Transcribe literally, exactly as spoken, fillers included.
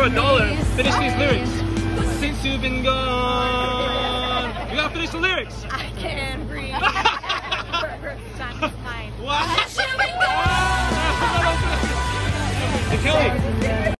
a dollar. Finish these lyrics. Since you've been gone. You gotta finish the lyrics. I can't breathe. That's mine. What? Hey, Kelly.